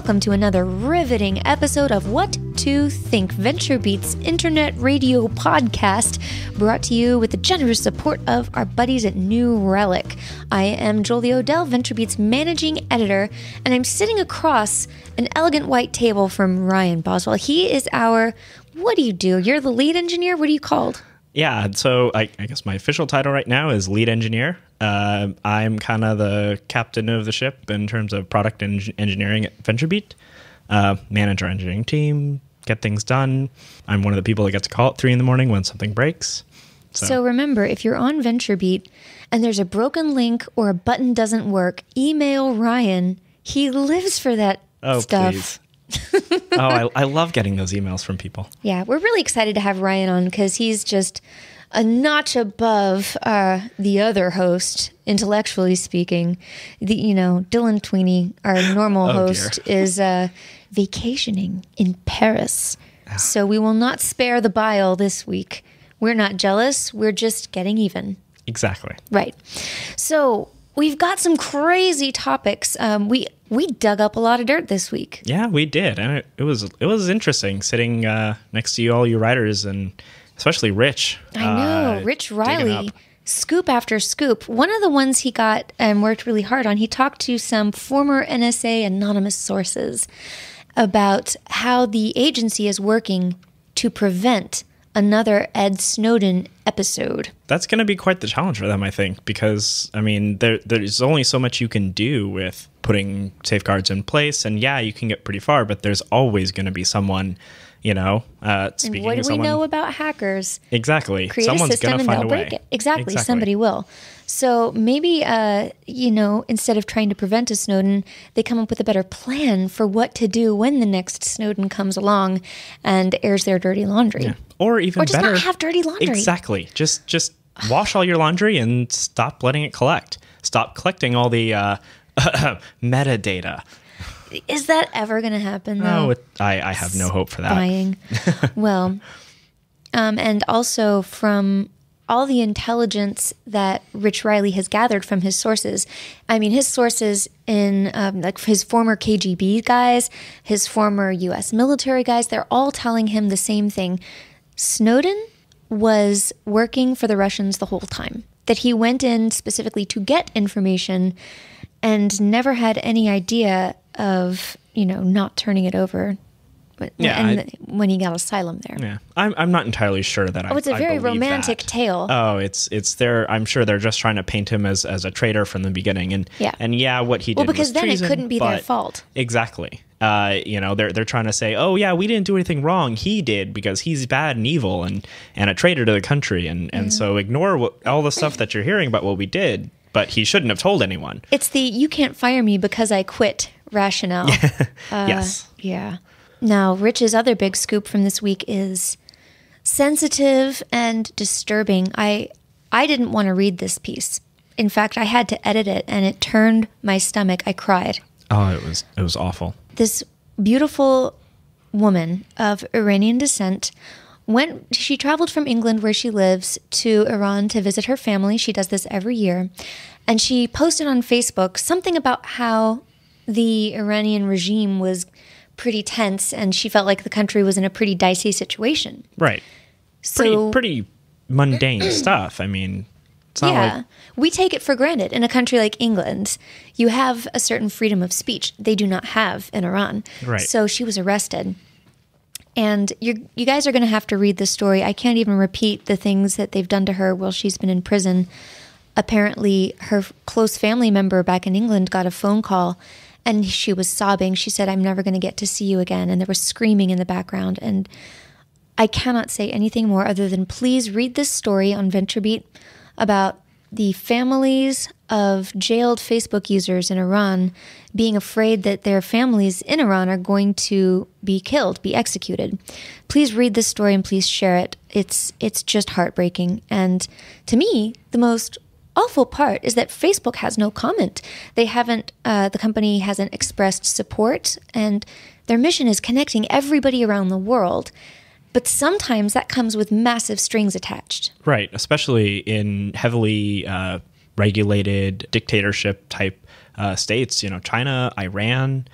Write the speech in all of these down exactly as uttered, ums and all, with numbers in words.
welcome to another riveting episode of What to Think, VentureBeat's internet radio podcast, brought to you with the generous support of our buddies at New Relic. I am Jolie Odell, VentureBeat's managing editor, and I'm sitting across an elegant white table from Ryan Boswell. He is our, what do you do? You're the lead engineer? What are you called? Yeah, so I, I guess my official title right now is lead engineer. Uh, I'm kind of the captain of the ship in terms of product en- engineering at VentureBeat. Uh, manage our engineering team, get things done. I'm one of the people that get to call at three in the morning when something breaks. So, so remember, if you're on VentureBeat and there's a broken link or a button doesn't work, email Ryan. He lives for that oh, stuff. Please. oh, I, I love getting those emails from people. Yeah, we're really excited to have Ryan on because he's just a notch above uh, the other host, intellectually speaking. The you know, Dylan Tweeney, our normal oh, host, dear. is uh, vacationing in Paris. So we will not spare the bile this week. We're not jealous. We're just getting even. Exactly. Right. So we've got some crazy topics. Um, we we dug up a lot of dirt this week. Yeah, we did, and it, it was it was interesting sitting uh, next to you, all you writers, and especially Rich. I know, uh, Rich Riley, scoop after scoop. One of the ones he got and worked really hard on, he talked to some former N S A anonymous sources about how the agency is working to prevent another Ed Snowden episode. That's going to be quite the challenge for them, I think, because, I mean, there there's only so much you can do with putting safeguards in place. And yeah, you can get pretty far, but there's always going to be someone, you know, uh, speaking and what do of we someone, know about hackers? Exactly. Create Someone's a system gonna and find they'll a break way. it. Exactly, exactly. Somebody will. So maybe, uh, you know, instead of trying to prevent a Snowden, they come up with a better plan for what to do when the next Snowden comes along and airs their dirty laundry. Yeah. Or even or just better, not have dirty laundry. Exactly. Just just wash all your laundry and stop letting it collect. Stop collecting all the uh, metadata. Is that ever going to happen, though? No, it, I, I have no hope for that. Spying. Well, um, and also from all the intelligence that Rich Riley has gathered from his sources. I mean, his sources in um, like his former K G B guys, his former U S military guys, they're all telling him the same thing. Snowden was working for the Russians the whole time, that he went in specifically to get information and never had any idea of, you know, not turning it over. But, yeah, and I, when he got asylum there. Yeah, I'm I'm not entirely sure that I. Oh, it's a I very believe romantic that. tale. Oh, it's it's there. I'm sure they're just trying to paint him as, as a traitor from the beginning, and yeah, and yeah, what he did. Well, because was then treason, it couldn't be their fault. Exactly. Uh, you know, they're they're trying to say, oh yeah, we didn't do anything wrong. He did because he's bad and evil and, and a traitor to the country, and and yeah. so ignore what, all the stuff that you're hearing about what we did. But he shouldn't have told anyone. It's the you can't fire me because I quit rationale. uh, yes. Yeah. Now, Rich's other big scoop from this week is sensitive and disturbing. I I didn't want to read this piece. In fact, I had to edit it, and it turned my stomach. I cried. Oh, it was it was awful. This beautiful woman of Iranian descent went. She traveled from England, where she lives, to Iran to visit her family. She does this every year, and she posted on Facebook something about how the Iranian regime was pretty tense, and she felt like the country was in a pretty dicey situation. Right. So, pretty, pretty mundane stuff. I mean, it's not yeah, like... we take it for granted. In a country like England, you have a certain freedom of speech. They do not have in Iran. Right. So she was arrested. And you you guys are going to have to read the story. I can't even repeat the things that they've done to her while she's been in prison. Apparently, her close family member back in England got a phone call, and she was sobbing. She said, I'm never going to get to see you again. And there was screaming in the background. And I cannot say anything more other than please read this story on VentureBeat about the families of jailed Facebook users in Iran being afraid that their families in Iran are going to be killed, be executed. Please read this story and please share it. It's it's just heartbreaking. And to me, the most awful part is that Facebook has no comment. They haven't, uh, the company hasn't expressed support, and their mission is connecting everybody around the world. But sometimes that comes with massive strings attached. Right, especially in heavily uh, regulated dictatorship type uh, states, you know, China, Iran,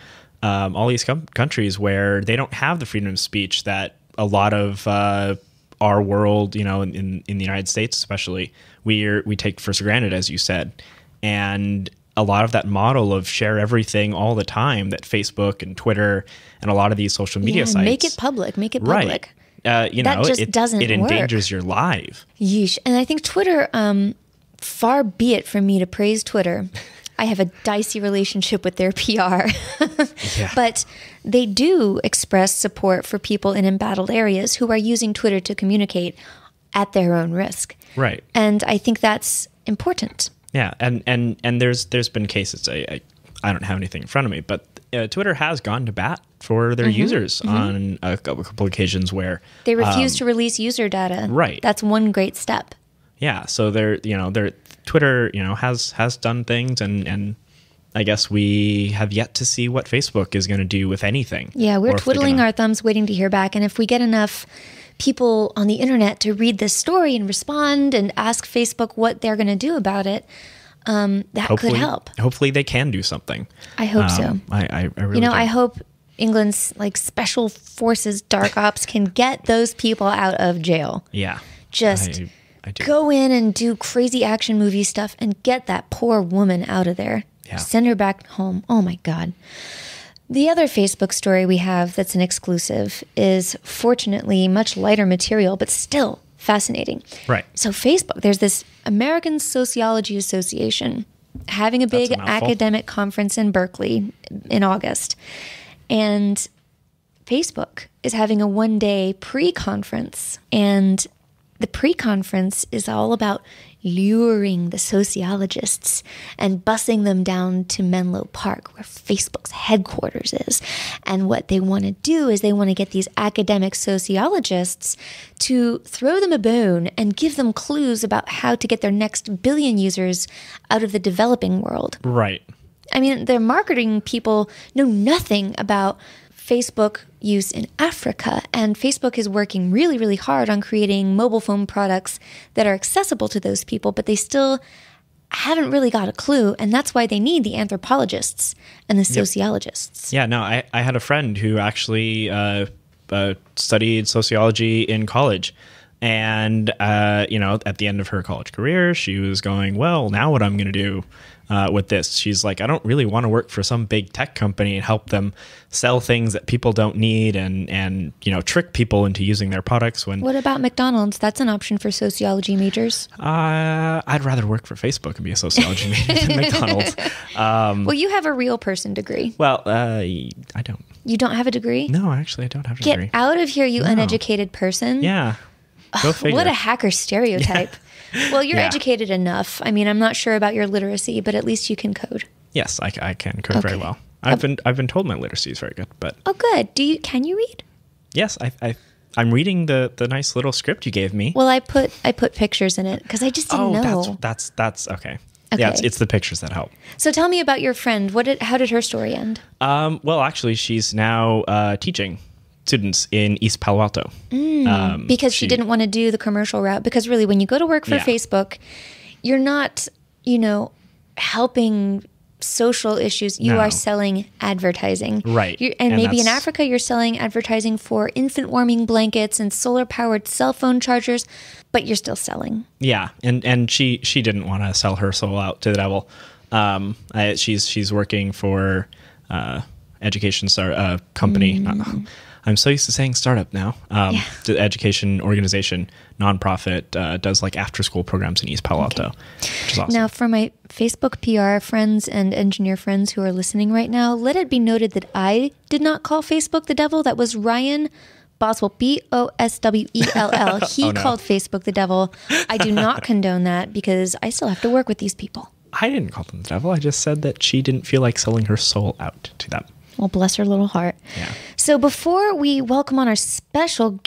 um, all these com- countries where they don't have the freedom of speech that a lot of uh, our world, you know, in, in, in the United States especially, we are, we take for granted, as you said. And a lot of that model of share everything all the time that Facebook and Twitter and a lot of these social media yeah, sites. Make it public. Make it public. Right. Uh, you that know, just it, doesn't it endangers your life. Yeesh. And I think Twitter, um, far be it from me to praise Twitter. I have a dicey relationship with their P R. Yeah. But they do express support for people in embattled areas who are using Twitter to communicate at their own risk. Right. And I think that's important. Yeah, and and and there's there's been cases. I I, I don't have anything in front of me, but uh, Twitter has gone to bat for their Mm-hmm, users mm-hmm. on a couple, a couple occasions where They refuse um, to release user data. Right. That's one great step. Yeah, so they're you know they're Twitter you know has has done things, and and I guess we have yet to see what Facebook is going to do with anything. Yeah, or we're if they're twiddling gonna- our thumbs waiting to hear back. And if we get enough people on the internet to read this story and respond and ask Facebook what they're going to do about it, um, that hopefully, could help. Hopefully they can do something. I hope so. Um, I, I, I really You know, do. I hope England's like special forces, dark ops can get those people out of jail. Yeah. Just I, I do. go in and do crazy action movie stuff and get that poor woman out of there. Yeah. Send her back home. Oh my God. The other Facebook story we have that's an exclusive is fortunately much lighter material, but still fascinating. Right. So Facebook, there's this American Sociology Association having a big That's a mouthful. academic conference in Berkeley in August. And Facebook is having a one-day pre-conference. And the pre-conference is all about luring the sociologists and bussing them down to Menlo Park, where Facebook's headquarters is. And what they want to do is they want to get these academic sociologists to throw them a bone and give them clues about how to get their next billion users out of the developing world. Right. I mean, their marketing people know nothing about Facebook use in Africa, and Facebook is working really, really hard on creating mobile phone products that are accessible to those people, but they still haven't really got a clue, and that's why they need the anthropologists and the sociologists. Yeah, no, I, I had a friend who actually uh, uh, studied sociology in college. And, uh, you know, at the end of her college career, she was going, well, now what I'm going to do uh, with this? She's like, I don't really want to work for some big tech company and help them sell things that people don't need and, and you know, trick people into using their products when... What about McDonald's? That's an option for sociology majors. Uh, I'd rather work for Facebook and be a sociology major than McDonald's. Um, Well, you have a real person degree. well, uh, I don't. You don't have a degree? No, actually, I don't have a Get degree. out of here, you No. uneducated person. Yeah. Go figure. What a hacker stereotype. Well, you're Yeah. educated enough. I mean, I'm not sure about your literacy, but at least you can code. Yes, I, I can code very Okay. well. I've been I've been told my literacy is very good, but Oh, good. Do you? Can you read? yes, I, I I'm reading the, the nice little script you gave me. Well, I put I put pictures in it because I just didn't oh, know. that's that's that's okay. Yeah, it's, Okay. it's the pictures that help. So tell me about your friend. What did? How did her story end? Um, well, actually, she's now uh, teaching students in East Palo Alto um, Because she, didn't want to do the commercial route. Because really, when you go to work for Yeah. Facebook, you're not, you know, helping social issues. You No. are selling advertising. Right. You're, and, And maybe in that's- Africa, you're selling advertising for infant warming blankets and solar powered cell phone chargers, but you're still selling. Yeah, and and she she didn't want to sell her soul out to the devil. Um, I, she's she's working for uh, education star uh, company. Mm. Not, I'm so used to saying startup now. Um, Yeah. The education organization, nonprofit, uh, does like after school programs in East Palo Alto, which is awesome. Now, for my Facebook P R friends and engineer friends who are listening right now, let it be noted that I did not call Facebook the devil. That was Ryan Boswell, B O S W E L L. He Oh, no. called Facebook the devil. I do not condone that because I still have to work with these people. I didn't call them the devil. I just said that she didn't feel like selling her soul out to them. Well, bless her little heart. Yeah. So before we welcome on our special guest,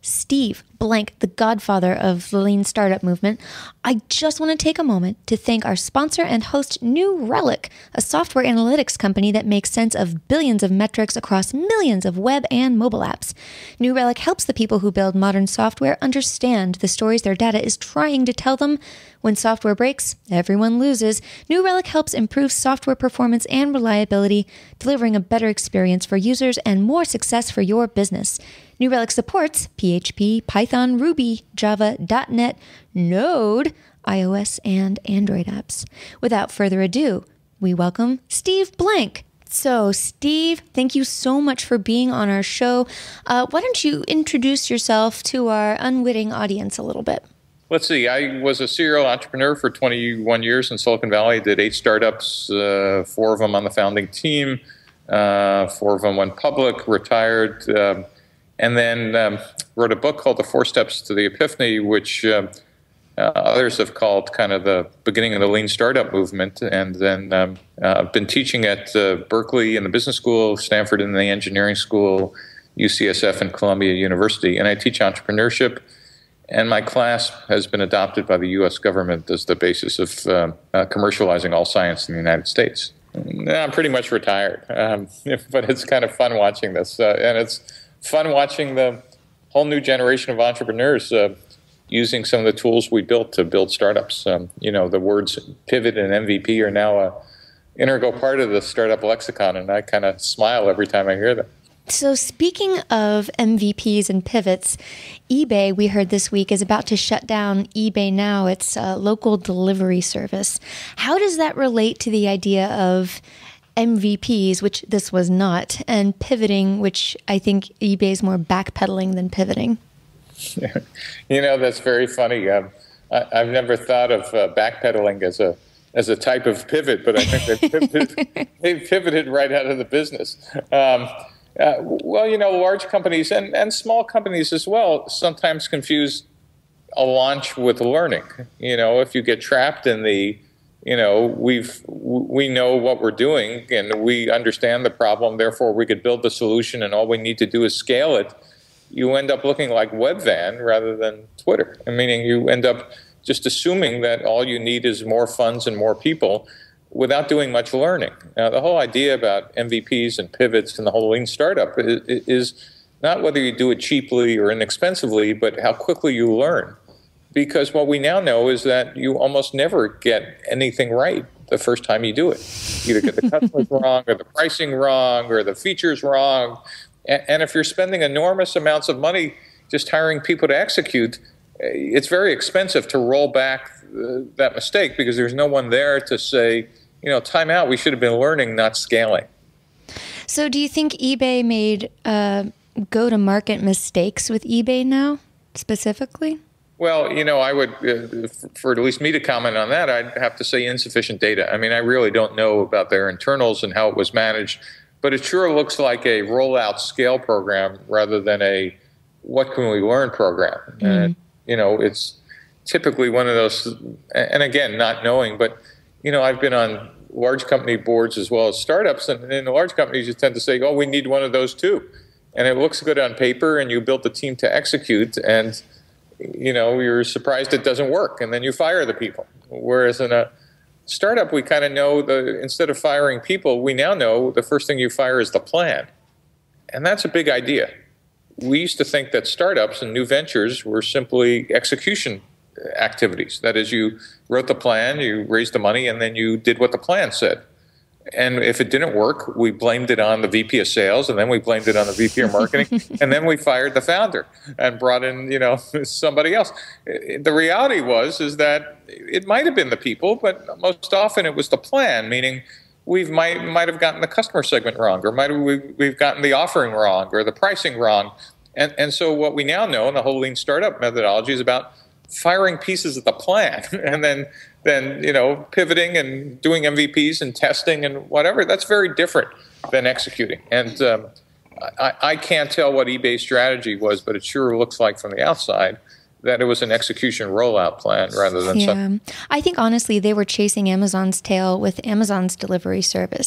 Steve Blank, the godfather of the lean startup movement, I just want to take a moment to thank our sponsor and host, New Relic, a software analytics company that makes sense of billions of metrics across millions of web and mobile apps. New Relic helps the people who build modern software understand the stories their data is trying to tell them. When software breaks, everyone loses. New Relic helps improve software performance and reliability, delivering a better experience for users and more success for your business. New Relic supports P H P, Python, Ruby, Java, dot net, Node, iOS, and Android apps. Without further ado, we welcome Steve Blank. So, Steve, thank you so much for being on our show. Uh, why don't you introduce yourself to our unwitting audience a little bit? Let's see. I was a serial entrepreneur for twenty-one years in Silicon Valley. Did eight startups, uh, four of them on the founding team, uh, four of them went public, retired, um, and then um, wrote a book called The Four Steps to the Epiphany, which uh, uh, others have called kind of the beginning of the lean startup movement. And then um, uh, I've been teaching at uh, Berkeley in the business school, Stanford in the engineering school, U C S F and Columbia University. And I teach entrepreneurship. And my class has been adopted by the U S government as the basis of uh, uh, commercializing all science in the United States. I'm pretty much retired, um, but it's kind of fun watching this. Uh, and it's fun watching the whole new generation of entrepreneurs uh, using some of the tools we built to build startups. Um, you know, the words pivot and M V P are now an integral part of the startup lexicon, and I kind of smile every time I hear them. So speaking of M V Ps and pivots, eBay, we heard this week, is about to shut down eBay Now, its uh, local delivery service. How does that relate to the idea of M V Ps, which this was not, and pivoting, which I think eBay's more backpedaling than pivoting? You know, that's very funny. Um, I, I've never thought of uh, backpedaling as a as a type of pivot, but I think they've pivoted, they've pivoted right out of the business. Um, Uh, well, you know, large companies and, and small companies as well sometimes confuse a launch with learning. You know, if you get trapped in the, you know, we've we know what we're doing and we understand the problem, therefore we could build the solution and all we need to do is scale it, you end up looking like Webvan rather than Twitter. I mean, you end up just assuming that all you need is more funds and more people, without doing much learning. Now, the whole idea about M V Ps and pivots and the whole lean startup is not whether you do it cheaply or inexpensively, but how quickly you learn. Because what we now know is that you almost never get anything right the first time you do it. You either get the customers wrong or the pricing wrong or the features wrong. And if you're spending enormous amounts of money just hiring people to execute, it's very expensive to roll back that mistake because there's no one there to say, you know, time out, we should have been learning, not scaling. So do you think eBay made uh, go-to-market mistakes with eBay Now, specifically? Well, you know, I would, uh, for at least me to comment on that, I'd have to say insufficient data. I mean, I really don't know about their internals and how it was managed, but it sure looks like a rollout scale program rather than a what can we learn program. Mm. And, you know, it's typically one of those, and again, not knowing, but you know, I've been on large company boards as well as startups, and in the large companies, you tend to say, oh, we need one of those too. And it looks good on paper, and you built the team to execute, and, you know, you're surprised it doesn't work, and then you fire the people. Whereas in a startup, we kind of know, the instead of firing people, we now know the first thing you fire is the plan. And that's a big idea. We used to think that startups and new ventures were simply execution activities. That is, you wrote the plan, you raised the money, and then you did what the plan said. And if it didn't work, we blamed it on the V P of sales, and then we blamed it on the V P of marketing, and then we fired the founder and brought in, you know, somebody else. The reality was is that it might have been the people, but most often it was the plan, meaning we might might have gotten the customer segment wrong, or might have we, we've gotten the offering wrong, or the pricing wrong. And and so what we now know in the whole lean startup methodology is about firing pieces of the plan and then, then you know, pivoting and doing M V Ps and testing and whatever. That's very different than executing. And um, I, I can't tell what eBay's strategy was, but it sure looks like from the outside that it was an execution rollout plan rather than yeah. something. I think, honestly, they were chasing Amazon's tail with Amazon's delivery service.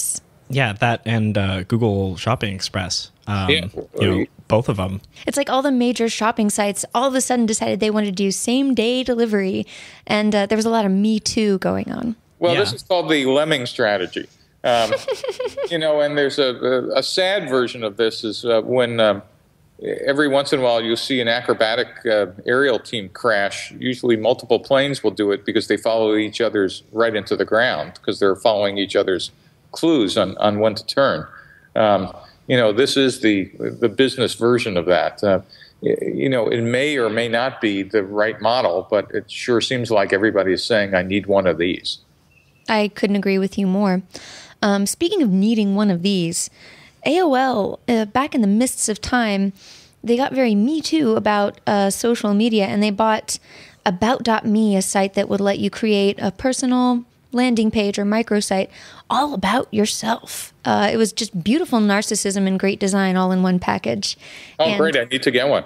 Yeah, that and uh, Google Shopping Express. Um, Yeah. You know, both of them. It's like all the major shopping sites all of a sudden decided they wanted to do same day delivery. And uh, there was a lot of Me Too going on. Well, Yeah. this is called the lemming strategy. Um, you know, and there's a, a, a sad version of this is uh, when um, every once in a while you'll see an acrobatic uh, aerial team crash. Usually multiple planes will do it because they follow each other's right into the ground because they're following each other's clues on, on when to turn. Um, you know, this is the the business version of that. Uh, you know, it may or may not be the right model, but it sure seems like everybody is saying, I need one of these. I couldn't agree with you more. Um, speaking of needing one of these, A O L, uh, back in the mists of time, they got very Me Too about uh, social media, and they bought About dot me, a site that would let you create a personal landing page or microsite all about yourself. Uh, it was just beautiful narcissism and great design all in one package. Oh, and, great. I need to get one.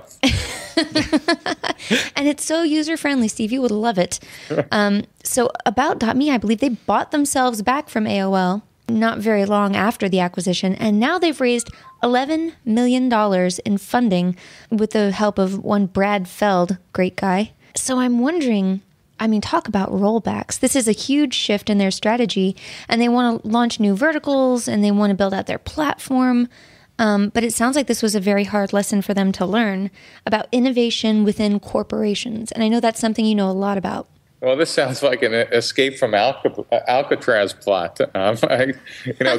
And it's so user-friendly, Steve. You would love it. Um, so About dot me, I believe they bought themselves back from A O L not very long after the acquisition, and now they've raised eleven million dollars in funding with the help of one Brad Feld, great guy. So I'm wondering, I mean, talk about rollbacks. This is a huge shift in their strategy, and they want to launch new verticals, and they want to build out their platform. Um, but it sounds like this was a very hard lesson for them to learn about innovation within corporations. And I know that's something you know a lot about. Well, this sounds like an escape from Alca- Alcatraz plot. Um, I, you know,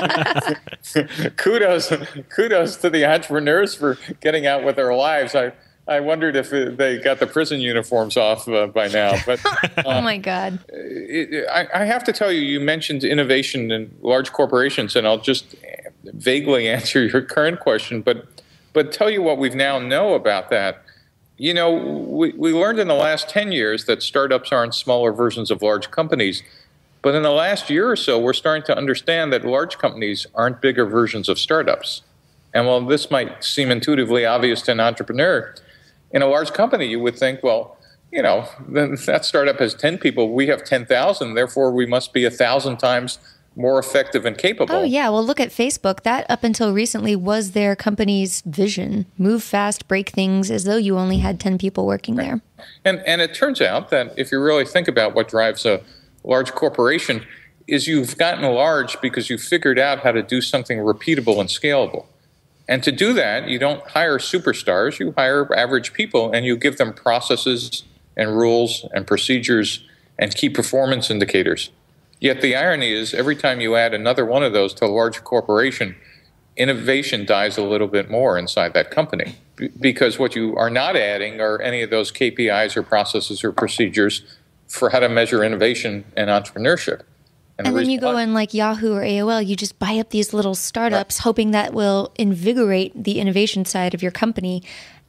kudos, kudos to the entrepreneurs for getting out with their lives. I, I wondered if they got the prison uniforms off uh, by now. But uh, oh my God! It, I, I have to tell you, you mentioned innovation in large corporations, and I'll just vaguely answer your current question, but but tell you what we now know about that. You know, we, we learned in the last ten years that startups aren't smaller versions of large companies. But in the last year or so, we're starting to understand that large companies aren't bigger versions of startups. And while this might seem intuitively obvious to an entrepreneur, in a large company, you would think, well, you know, then that startup has ten people. We have ten thousand. Therefore, we must be one thousand times more effective and capable. Oh, yeah. Well, look at Facebook. That, up until recently, was their company's vision. Move fast, break things, as though you only had ten people working there. And and it turns out that if you really think about what drives a large corporation, is you've gotten large because you figured out how to do something repeatable and scalable. And to do that, you don't hire superstars. You hire average people, and you give them processes and rules and procedures and key performance indicators. Yet the irony is every time you add another one of those to a large corporation, innovation dies a little bit more inside that company B- because what you are not adding are any of those K P Is or processes or procedures for how to measure innovation and entrepreneurship. And, and the then you go in like Yahoo or A O L, you just buy up these little startups, right, hoping that will invigorate the innovation side of your company.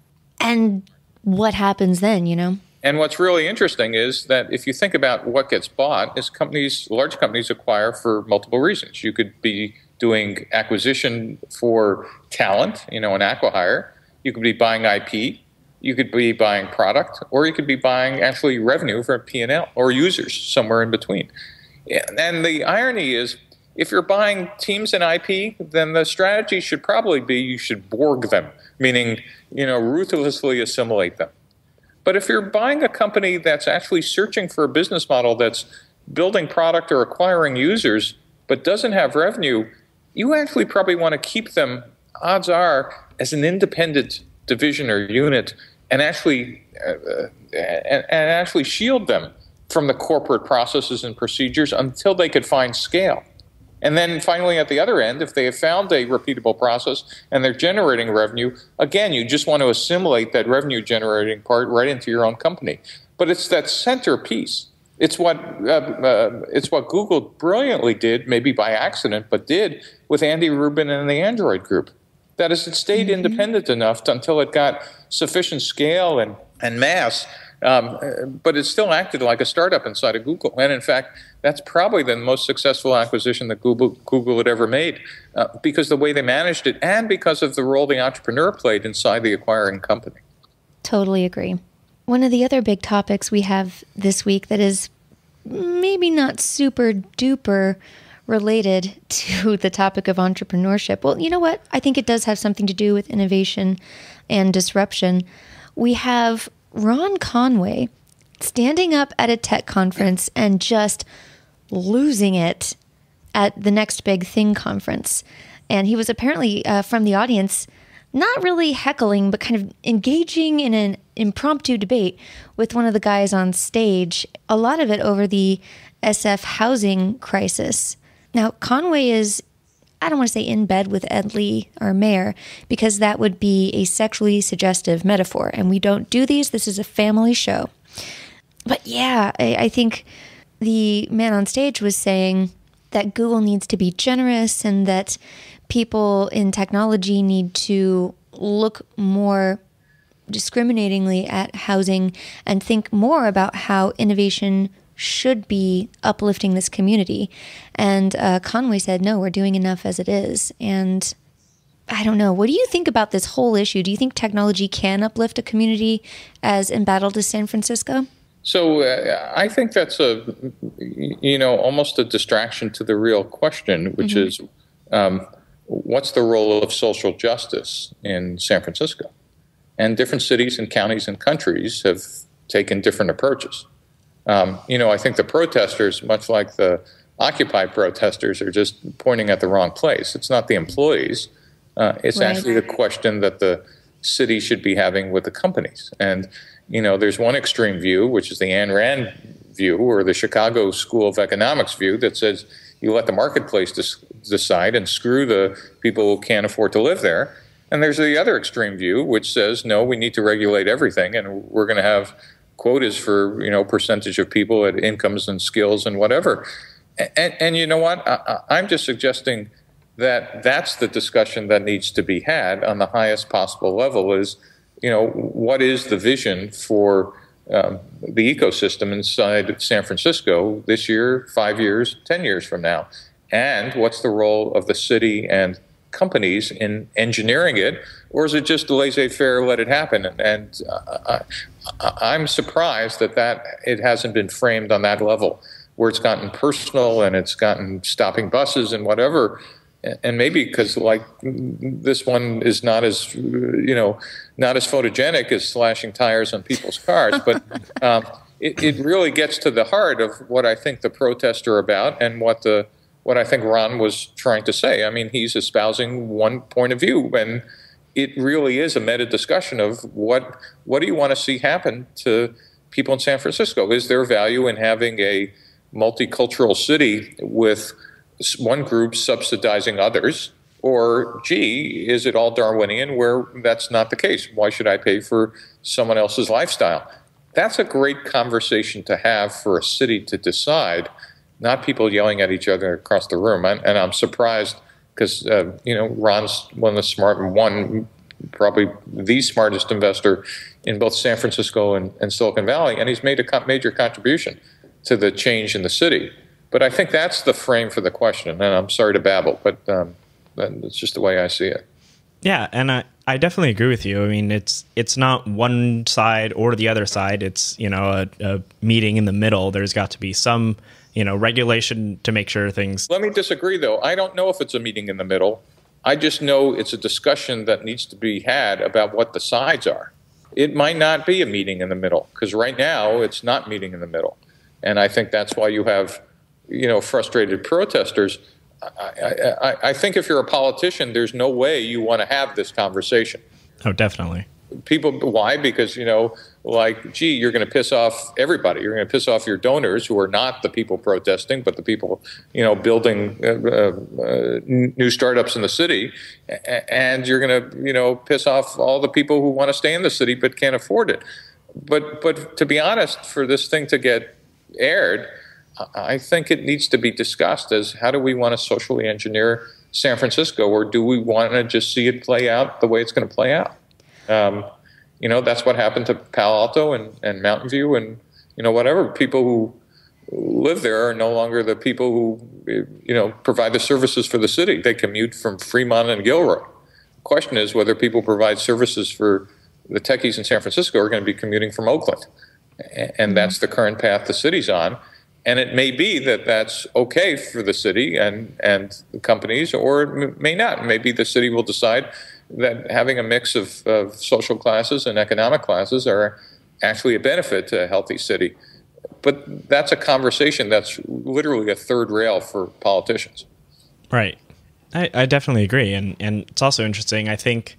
And what happens then, you know? And what's really interesting is that if you think about what gets bought, is companies, large companies acquire for multiple reasons. You could be doing acquisition for talent, you know, an acqui-hire. You could be buying I P. You could be buying product, or you could be buying actually revenue for P and L or users somewhere in between. And the irony is, if you're buying teams and I P, then the strategy should probably be you should Borg them, meaning, you know, ruthlessly assimilate them. But if you're buying a company that's actually searching for a business model that's building product or acquiring users but doesn't have revenue, you actually probably want to keep them, odds are, as an independent division or unit and actually uh, and, and actually shield them from the corporate processes and procedures until they could find scale. And then finally, at the other end, if they have found a repeatable process and they're generating revenue, again, you just want to assimilate that revenue-generating part right into your own company. But it's that centerpiece. It's what uh, uh, it's what Google brilliantly did, maybe by accident, but did with Andy Rubin and the Android group. That is, it stayed mm-hmm. independent enough to, until it got sufficient scale and, and mass, um, but it still acted like a startup inside of Google. And in fact, that's probably the most successful acquisition that Google, Google had ever made uh, because the way they managed it and because of the role the entrepreneur played inside the acquiring company. Totally agree. One of the other big topics we have this week that is maybe not super duper related to the topic of entrepreneurship. Well, you know what? I think it does have something to do with innovation and disruption. We have Ron Conway standing up at a tech conference and just losing it at the Next Big Thing conference. And he was apparently uh, from the audience, not really heckling, but kind of engaging in an impromptu debate with one of the guys on stage, a lot of it over the S F housing crisis. Now, Conway is, I don't want to say in bed with Ed Lee, our mayor, because that would be a sexually suggestive metaphor, and we don't do these. This is a family show. But yeah, I, I think the man on stage was saying that Google needs to be generous and that people in technology need to look more discriminatingly at housing and think more about how innovation should be uplifting this community. And uh, Conway said, no, we're doing enough as it is. And I don't know. What do you think about this whole issue? Do you think technology can uplift a community as embattled as San Francisco? So uh, I think that's a, you know, almost a distraction to the real question, which mm-hmm. is um, what's the role of social justice in San Francisco? And different cities and counties and countries have taken different approaches. Um, you know, I think the protesters, much like the Occupy protesters, are just pointing at the wrong place. It's not the employees. Uh, it's right. actually the question that the city should be having with the companies. And you know, there's one extreme view, which is the Ayn Rand view, or the Chicago School of Economics view, that says you let the marketplace dis- decide and screw the people who can't afford to live there. And there's the other extreme view, which says, no, we need to regulate everything, and we're going to have quotas for, you know, percentage of people at incomes and skills and whatever. And, and you know what? I, I'm just suggesting that that's the discussion that needs to be had on the highest possible level is, you know, what is the vision for um, the ecosystem inside San Francisco this year, five years, ten years from now? And what's the role of the city and companies in engineering it? Or is it just laissez-faire, let it happen? And uh, I, I'm surprised that, that it hasn't been framed on that level, where it's gotten personal and it's gotten stopping buses and whatever. And maybe because, like, this one is not as, you know, not as photogenic as slashing tires on people's cars, but um, it, it really gets to the heart of what I think the protests are about and what the what I think Ron was trying to say. I mean, he's espousing one point of view, and it really is a meta discussion of what what do you want to see happen to people in San Francisco? Is there value in having a multicultural city with one group subsidizing others, or gee, is it all Darwinian where that's not the case? Why should I pay for someone else's lifestyle? That's a great conversation to have for a city to decide, not people yelling at each other across the room. And, and I'm surprised because, uh, you know, Ron's one of the smart, one, probably the smartest investor in both San Francisco and, and Silicon Valley, and he's made a co- major contribution to the change in the city. But I think that's the frame for the question, and I'm sorry to babble, but um, that's just the way I see it. Yeah, and I, I definitely agree with you. I mean, it's it's not one side or the other side. It's, you know, a, a meeting in the middle. There's got to be some, you know, regulation to make sure things... Let me disagree, though. I don't know if it's a meeting in the middle. I just know it's a discussion that needs to be had about what the sides are. It might not be a meeting in the middle, because right now it's not meeting in the middle. And I think that's why you have, you know, frustrated protesters. I, I, I think if you're a politician, there's no way you want to have this conversation. Oh, definitely. People, why? Because, you know, like, gee, you're going to piss off everybody. You're going to piss off your donors, who are not the people protesting, but the people, you know, building uh, uh, new startups in the city. And you're going to, you know, piss off all the people who want to stay in the city but can't afford it. But, but to be honest, for this thing to get aired, I think it needs to be discussed as how do we want to socially engineer San Francisco, or do we want to just see it play out the way it's going to play out? Um, you know, that's what happened to Palo Alto and, and Mountain View and, you know, whatever. People who live there are no longer the people who, you know, provide the services for the city. They commute from Fremont and Gilroy. The question is whether people provide services for the techies in San Francisco are going to be commuting from Oakland. And that's the current path the city's on. And it may be that that's okay for the city and, and the companies, or it may not. Maybe the city will decide that having a mix of, of social classes and economic classes are actually a benefit to a healthy city. But that's a conversation that's literally a third rail for politicians. Right. I, I definitely agree. And, and it's also interesting. I think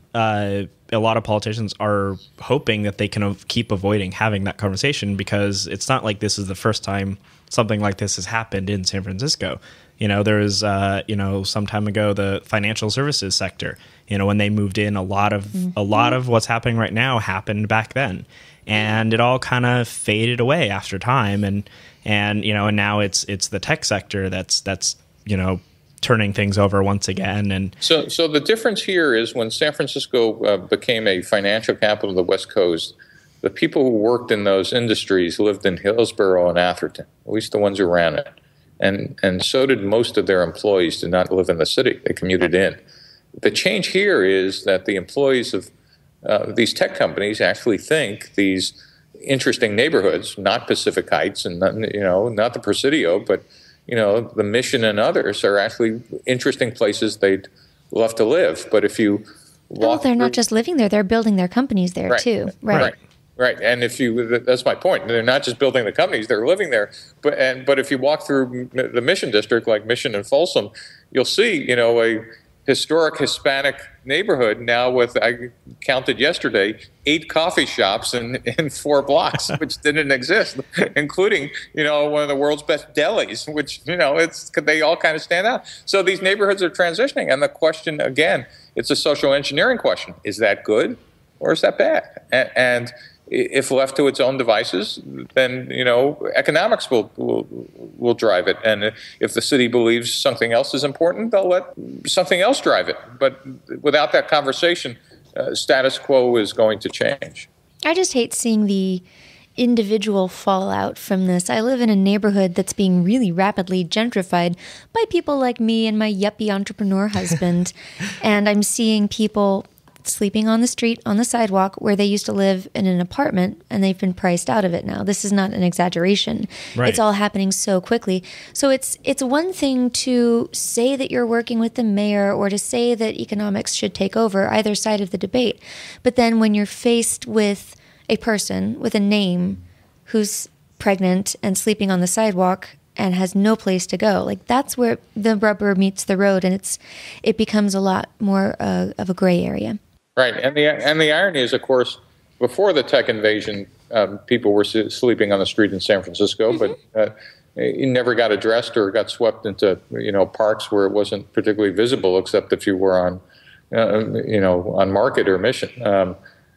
uh, a lot of politicians are hoping that they can av- keep avoiding having that conversation, because it's not like this is the first time something like this has happened in San Francisco. You know, there was, uh, you know, some time ago, the financial services sector, you know, when they moved in, a lot of mm-hmm. a lot of what's happening right now happened back then. And it all kind of faded away after time. And, and, you know, and now it's, it's the tech sector that's, that's, you know, turning things over once again. And so, so the difference here is when San Francisco uh, became a financial capital of the West Coast, the people who worked in those industries lived in Hillsborough and Atherton, at least the ones who ran it. And, and so did most of their employees did not live in the city. They commuted in. The change here is that the employees of uh, these tech companies actually think these interesting neighborhoods, not Pacific Heights and not, you know, not the Presidio, but you know, the Mission and others are actually interesting places they'd love to live. But if you walk oh, they're through, not just living there; they're building their companies there right, too. Right. right, right. And if you—that's my point. They're not just building the companies; they're living there. But and but if you walk through the Mission District, like Mission and Folsom, you'll see, you know, a historic Hispanic neighborhood now with, I counted yesterday, eight coffee shops in, in four blocks, which didn't exist, including, you know, one of the world's best delis, which, you know, it's they all kind of stand out. So these neighborhoods are transitioning. And the question, again, it's a social engineering question. Is that good or is that bad? And, and if left to its own devices, then, you know, economics will, will will drive it. And if the city believes something else is important, they'll let something else drive it. But without that conversation, uh, status quo is going to change. I just hate seeing the individual fallout from this. I live in a neighborhood that's being really rapidly gentrified by people like me and my yuppie entrepreneur husband. And I'm seeing people sleeping on the street, on the sidewalk, where they used to live in an apartment, and they've been priced out of it now. This is not an exaggeration. Right. It's all happening so quickly. So it's it's one thing to say that you're working with the mayor or to say that economics should take over either side of the debate. But then when you're faced with a person with a name who's pregnant and sleeping on the sidewalk and has no place to go, like that's where the rubber meets the road, and it's it becomes a lot more uh, of a gray area. Right, and the and the irony is, of course, before the tech invasion, um, people were sleeping on the street in San Francisco, mm-hmm. but uh, you never got addressed or got swept into, you know, parks where it wasn't particularly visible, except if you were on, uh, you know, on Market or Mission. Um,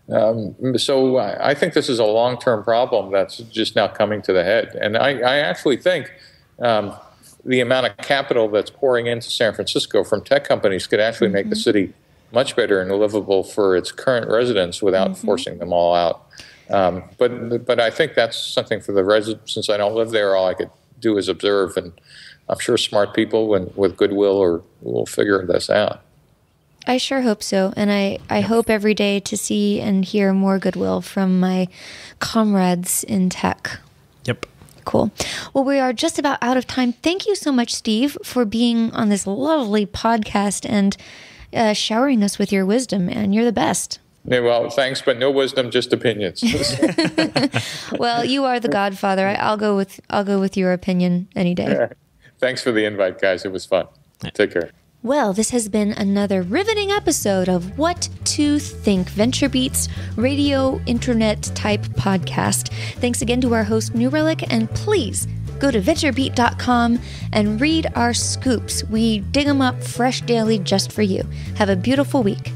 um, so I think this is a long-term problem that's just now coming to the head, and I, I actually think um, the amount of capital that's pouring into San Francisco from tech companies could actually make mm-hmm. the city much better and livable for its current residents without mm-hmm. forcing them all out. Um, but but I think that's something for the residents. Since I don't live there, all I could do is observe, and I'm sure smart people and with goodwill or will figure this out. I sure hope so, and I, I hope every day to see and hear more goodwill from my comrades in tech. Yep. Cool. Well, we are just about out of time. Thank you so much, Steve, for being on this lovely podcast and Uh, showering us with your wisdom, and you're the best. Yeah, well, thanks, but no wisdom, just opinions. Well, you are the godfather. I, I'll go with I'll go with your opinion any day. Yeah. Thanks for the invite, guys. It was fun. Take care. Well, this has been another riveting episode of What to Think, VentureBeat's radio internet type podcast. Thanks again to our host, New Relic, and please go to venture beat dot com and read our scoops. We dig them up fresh daily just for you. Have a beautiful week.